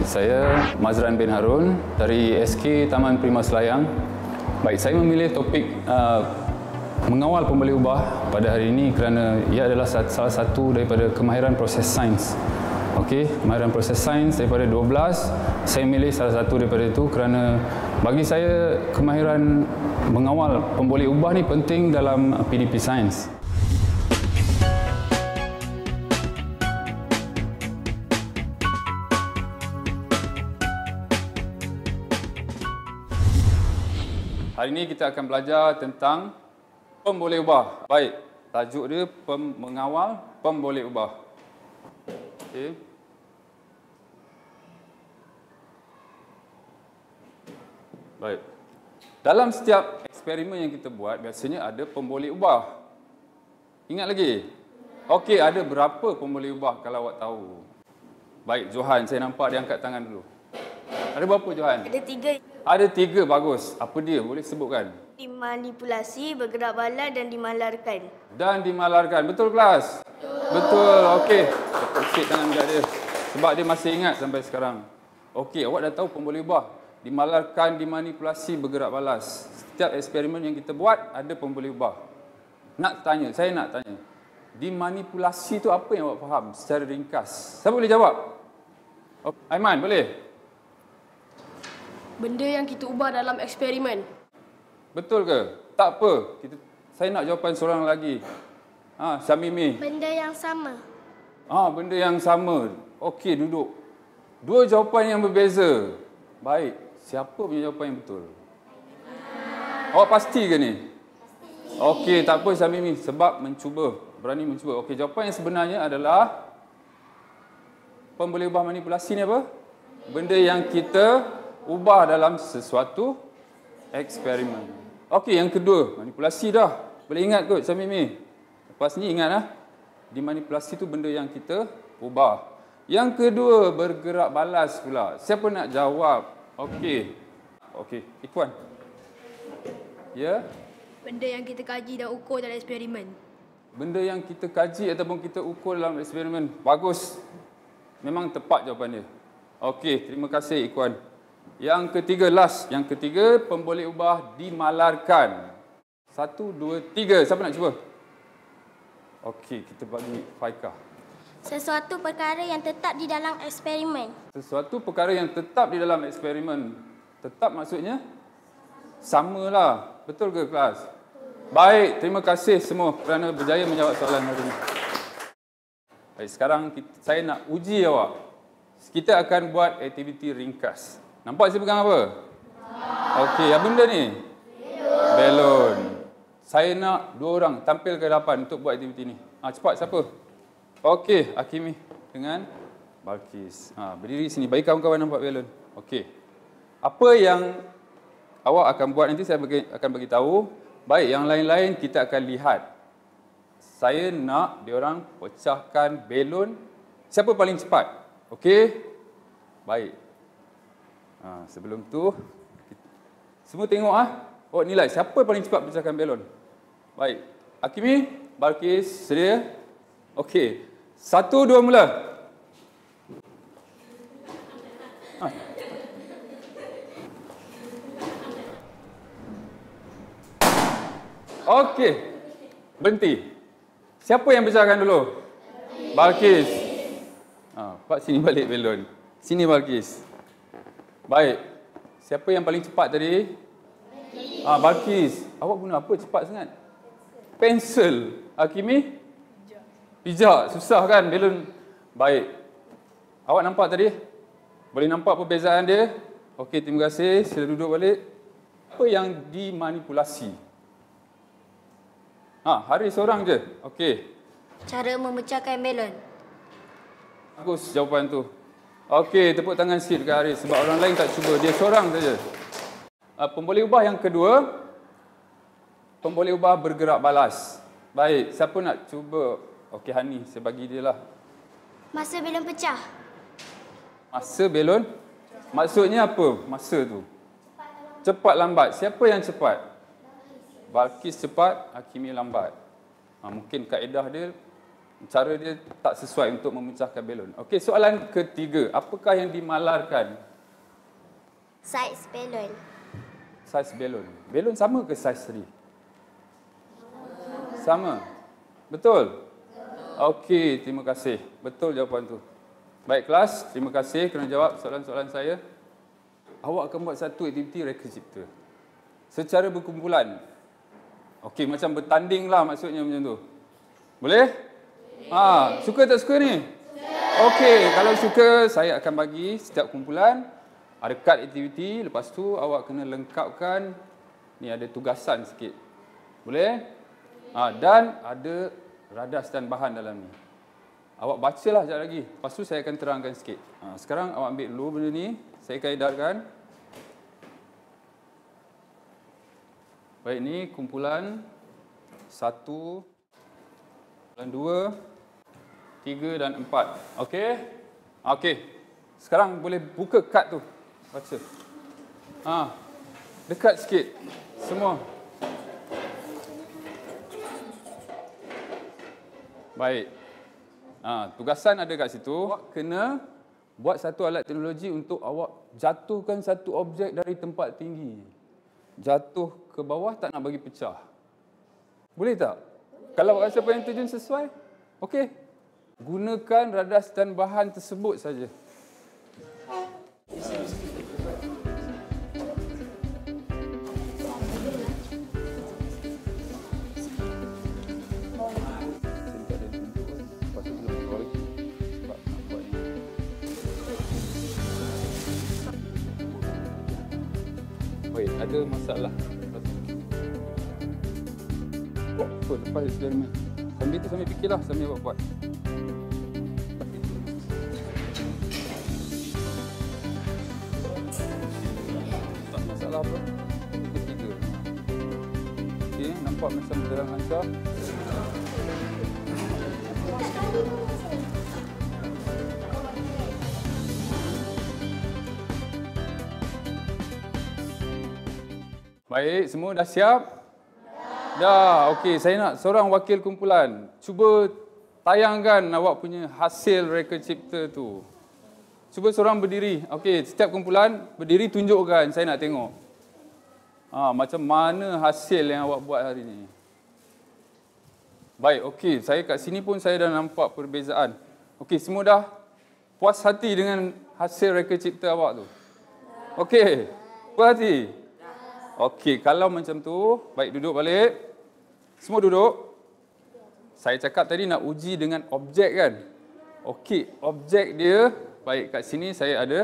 Baik, saya Mazran bin Harun dari SK Taman Prima Selayang. Baik, saya memilih topik mengawal pembeli ubah pada hari ini kerana ia adalah salah satu daripada kemahiran proses sains. Okey, kemahiran proses sains daripada 12, saya milih salah satu daripada itu kerana bagi saya kemahiran mengawal pembeli ubah ni penting dalam PDP sains. Hari ini kita akan belajar tentang pemboleh ubah. Baik, tajuk dia mengawal pemboleh ubah. Okey. Baik. Dalam setiap eksperimen yang kita buat, biasanya ada pemboleh ubah. Ingat lagi? Okey, ada berapa pemboleh ubah kalau awak tahu? Baik, Johan, saya nampak dia angkat tangan dulu. Ada berapa, Johan? Ada 3. Ada 3, bagus. Apa dia? Boleh sebutkan? Dimanipulasi, bergerak balas dan dimalarkan. Dan dimalarkan. Betul, kelas? Betul. Okey. Pusing tangan dekat dia. Sebab dia masih ingat sampai sekarang. Okey, awak dah tahu pemboleh ubah. Dimalarkan, dimanipulasi, bergerak balas. Setiap eksperimen yang kita buat, ada pemboleh ubah. Saya nak tanya. Dimanipulasi tu apa yang awak faham secara ringkas? Siapa boleh jawab? Aiman, boleh? Benda yang kita ubah dalam eksperimen. Betul ke? Tak apa. Saya nak jawapan seorang lagi. Syamimi. Benda yang sama. Benda yang sama. Okey, duduk. 2 jawapan yang berbeza. Baik. Siapa punya jawapan yang betul? Awak pasti ke ni? Okey, tak apa Syamimi. Sebab mencuba. Berani mencuba. Okey, jawapan yang sebenarnya adalah pemboleh ubah manipulasi ni apa? Benda yang kita ubah dalam sesuatu eksperimen. Okey, yang kedua, manipulasi dah. Boleh ingat kot, Syamimi? Lepas ni ingatlah, dimanipulasi tu benda yang kita ubah. Yang kedua, bergerak balas pula. Siapa nak jawab? Okey, Ikhwan. Ya? Benda yang kita kaji dan ukur dalam eksperimen. Benda yang kita kaji ataupun kita ukur dalam eksperimen. Bagus. Memang tepat jawapan dia. Okey, terima kasih Ikhwan. Yang ketiga, Yang ketiga, pemboleh ubah dimalarkan. 1, 2, 3. Siapa nak cuba? Okey, kita bagi Faikah. Sesuatu perkara yang tetap di dalam eksperimen. Sesuatu perkara yang tetap di dalam eksperimen. Tetap maksudnya? Samalah. Betul ke kelas? Baik, terima kasih semua kerana berjaya menjawab soalan hari ini. Baik, sekarang saya nak uji awak. Kita akan buat aktiviti ringkas. Nampak saya pegang apa? Okey, apa benda ni? Belon. Saya nak 2 orang tampil ke hadapan untuk buat aktiviti ni. Cepat, siapa? Okey, Hakimi dengan Balkis. Berdiri sini. Bagi kawan-kawan nampak belon. Okey. Apa yang awak akan buat nanti saya akan bagi tahu. Baik, yang lain-lain kita akan lihat. Saya nak diorang pecahkan belon. Siapa paling cepat? Okey? Baik. Sebelum tu, semua tengok awak nilai. Siapa paling cepat pecahkan belon? Baik. Hakimi, Balkis, sedia? Okey. 1, 2, mula. Okey. Berhenti. Siapa yang pecahkan dulu? Balkis. Pak sini balik belon. Sini Balkis. Baik. Siapa yang paling cepat tadi? Balkis. Awak guna apa cepat sangat? Pensel. Hakimi? Pijak. Susah kan belon? Baik. Awak nampak tadi? Boleh nampak perbezaan dia? Okey, terima kasih. Sila duduk balik. Apa yang dimanipulasi? Hari seorang je. Okey. Cara memecahkan belon. Bagus jawapan tu. Okey, tepuk tangan sikit dekat Haris sebab orang lain tak cuba, dia seorang saja. Pemboleh ubah yang kedua, pemboleh ubah bergerak balas. Baik, siapa nak cuba? Okey, Hani, saya bagi dia lah. Masa belon pecah. Masa belon? Maksudnya apa masa tu? Cepat lambat. Siapa yang cepat? Balkis cepat, Hakimi lambat. Mungkin kaedah dia Cara dia tak sesuai untuk memecahkan belon. Okey, soalan ketiga. Apakah yang dimalarkan? Saiz belon. Saiz belon. Belon sama ke saiz tadi? Sama. Betul? Okey, terima kasih. Betul jawapan tu. Baik kelas, terima kasih kerana jawab soalan-soalan saya. Awak akan buat satu aktiviti reka cipta secara berkumpulan. Okey, macam bertanding lah maksudnya macam tu. Boleh? Suka tak suka ni? Okey, kalau suka saya akan bagi setiap kumpulan ada kad aktiviti. Lepas tu awak kena lengkapkan. Ni ada tugasan sikit. Boleh? Dan ada radas dan bahan dalam ni. Awak bacalah sekejap lagi. Lepas tu saya akan terangkan sikit. Sekarang awak ambil dulu benda ni. Saya akan edarkan. Baik, ni kumpulan 1, kumpulan 2, 3 dan 4. Okey? Okey. Sekarang boleh buka kad tu. Baca. Dekat sikit. Semua. Baik. Tugasan ada kat situ. Awak kena buat satu alat teknologi untuk awak jatuhkan satu objek dari tempat tinggi. Jatuh ke bawah, tak nak bagi pecah. Boleh tak? Kalau awak rasa payung terjun sesuai, okey. Gunakan radas dan bahan tersebut saja. Ada masalah. Lepas eksperimen. Sambil fikirlah sambil awak buat. Tak masalah apa. Ketiga. Okey, nampak macam berjalan lancar. Baik, semua dah siap? Dah. Okey, saya nak seorang wakil kumpulan. Cuba tayangkan awak punya hasil reka cipta tu. Cuba seorang berdiri. Okey, setiap kumpulan berdiri tunjukkan. Saya nak tengok. Macam mana hasil yang awak buat hari ni. Baik, okey. Saya kat sini pun saya dah nampak perbezaan. Okey, semua dah puas hati dengan hasil reka cipta awak tu? Okey, puas hati? Okey, kalau macam tu, baik duduk balik. Semua duduk. Saya cakap tadi nak uji dengan objek kan? Okey, objek dia, baik kat sini saya ada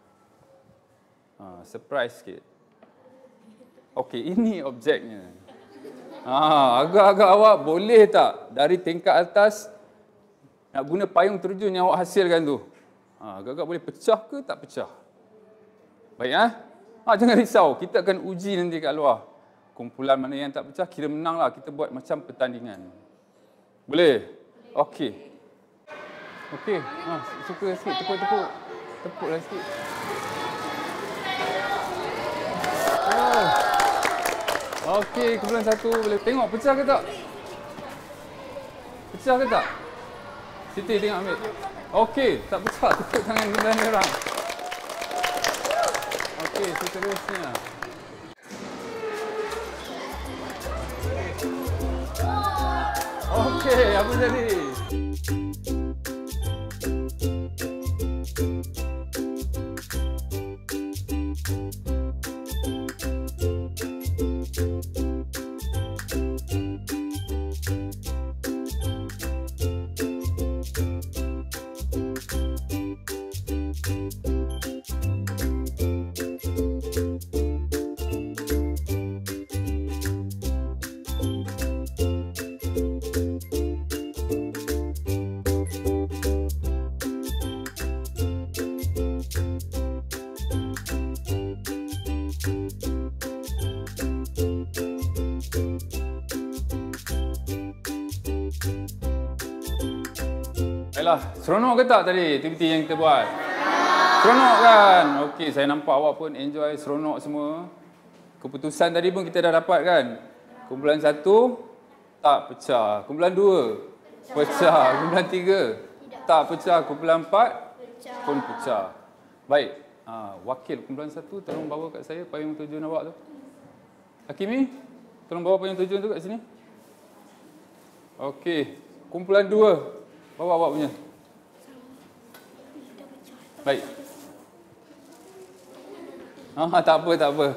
surprise sikit. Okey, ini objeknya. Agak-agak awak boleh tak dari tingkat atas nak guna payung terjun yang awak hasilkan tu? Agak-agak boleh pecah ke tak pecah? Baik, jangan risau, kita akan uji nanti kat luar. Kumpulan mana yang tak pecah, kira menang lah. Kita buat macam pertandingan. Boleh? Okey. Okey, suka sikit, tepuk-tepuk. Tepuklah sikit. Okey, kumpulan 1 boleh tengok pecah ke tak? Pecah ke tak? Siti tengok ambil. Okey, tak pecah. Tepuk tangan kumpulan ni orang. Okey, seterusnya. Okey, apa jadi? Baiklah, seronok ke tak tadi aktiviti yang kita buat? Seronok kan? Okey, saya nampak awak pun enjoy, seronok semua. Keputusan tadi pun kita dah dapat kan? Kumpulan 1 tak pecah. Kumpulan 2 Pecah. Kumpulan 3. Tak pecah. Kumpulan 4 pun pecah. Baik. Wakil kumpulan 1 tolong bawa kat saya payung terjun awak tu. Hakimi, tolong bawa payung terjun tu kat sini. Okey. Kumpulan 2. Bawa awak punya. Baik. Tak apa.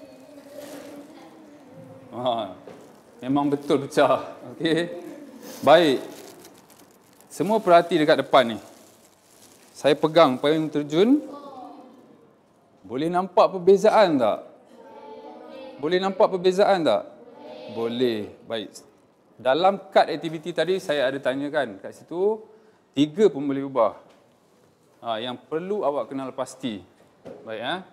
Memang betul pecah. Okey. Baik. Semua perhati dekat depan ni. Saya pegang payung terjun. Boleh nampak perbezaan tak? Boleh. Baik. Dalam kad aktiviti tadi saya ada tanyakan kat situ 3 pun boleh ubah. Yang perlu awak kenal pasti. Baik.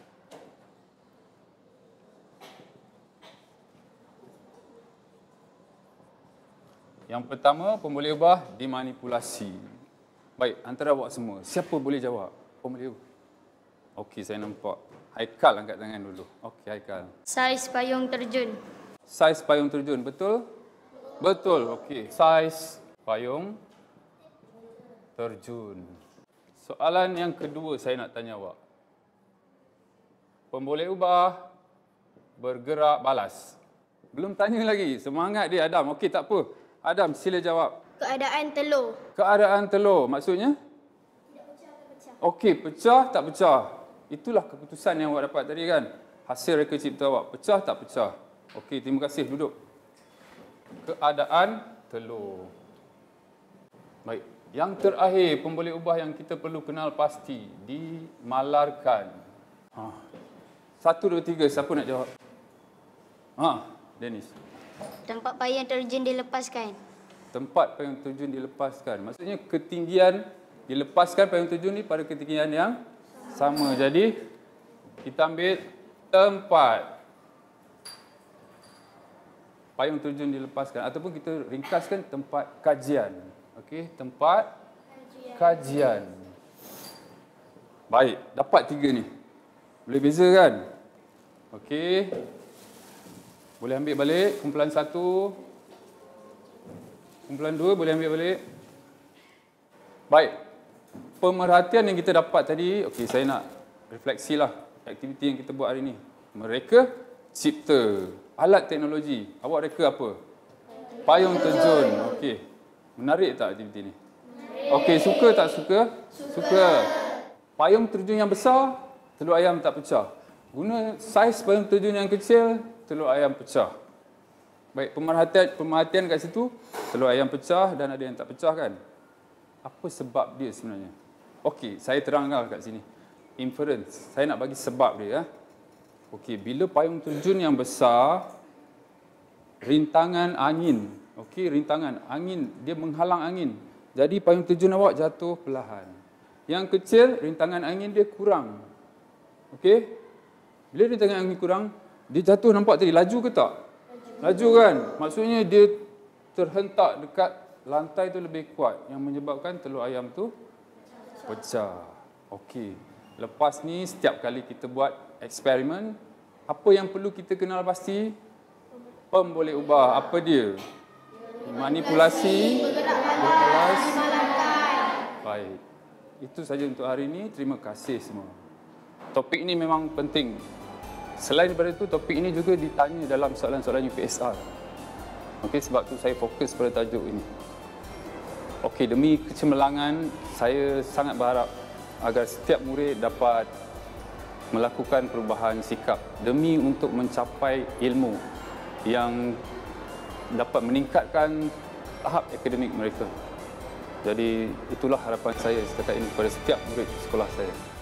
Yang pertama, pemboleh ubah dimanipulasi. Baik, antara awak semua, siapa boleh jawab? Pemboleh ubah. Okey, saya nampak. Haikal angkat tangan dulu. Okey, Haikal. Saiz payung terjun. Saiz payung terjun, betul? Betul, okey. Saiz payung terjun. Soalan yang kedua saya nak tanya awak. Pemboleh ubah bergerak balas. Belum tanya lagi. Semangat dia, Adam. Okey, tak apa. Adam, sila jawab. Keadaan telur. Keadaan telur. Maksudnya? Tidak pecah tak pecah. Okey, pecah tak pecah. Itulah keputusan yang awak dapat tadi kan? Hasil reka cipta awak. Pecah tak pecah. Okey, terima kasih. Duduk. Keadaan telur. Baik. Yang terakhir, pemboleh ubah yang kita perlu kenal pasti. Dimalarkan. 1, 2, 3. Siapa nak jawab? Dennis. Tempat payung terjun dilepaskan. Tempat payung terjun dilepaskan. Maksudnya ketinggian dilepaskan payung terjun ni pada ketinggian yang sama. Jadi kita ambil tempat payung terjun dilepaskan ataupun kita ringkaskan tempat kajian. Okey, tempat kajian. Baik, dapat 3 ni. Boleh beza kan? Okey. Boleh ambil balik kumpulan 1. Kumpulan 2 boleh ambil balik. Baik. Pemerhatian yang kita dapat tadi, okey, saya nak refleksilah aktiviti yang kita buat hari ini. Mereka cipta alat teknologi. Awak reka apa? Payung terjun. Okey. Menarik tak aktiviti ni? Okey, suka tak suka? Suka. Payung terjun yang besar, telur ayam tak pecah. Guna saiz payung terjun yang kecil, telur ayam pecah. Baik, pemerhatian kat situ, telur ayam pecah dan ada yang tak pecah kan? Apa sebab dia sebenarnya? Okey, saya terangkan kat sini. Inference. Saya nak bagi sebab dia. Okey, bila payung terjun yang besar, rintangan angin. Okey, rintangan angin, dia menghalang angin. Jadi payung terjun awak jatuh perlahan. Yang kecil, rintangan angin dia kurang. Okey? Bila rintangan angin kurang, dia jatuh nampak tadi, laju ke tak? Laju kan? Maksudnya dia terhentak dekat lantai tu lebih kuat yang menyebabkan telur ayam tu pecah. Okey. Lepas ni setiap kali kita buat eksperimen, apa yang perlu kita kenal pasti? Pemboleh ubah. Apa dia? Manipulasi, berkelas. Baik. Itu saja untuk hari ini. Terima kasih semua. Topik ini memang penting. Selain daripada itu, topik ini juga ditanya dalam soalan-soalan UPSR. Okey, sebab tu saya fokus pada tajuk ini. Okey, demi kecemerlangan, saya sangat berharap agar setiap murid dapat melakukan perubahan sikap demi untuk mencapai ilmu yang dapat meningkatkan tahap akademik mereka. Jadi itulah harapan saya setakat ini kepada setiap murid sekolah saya.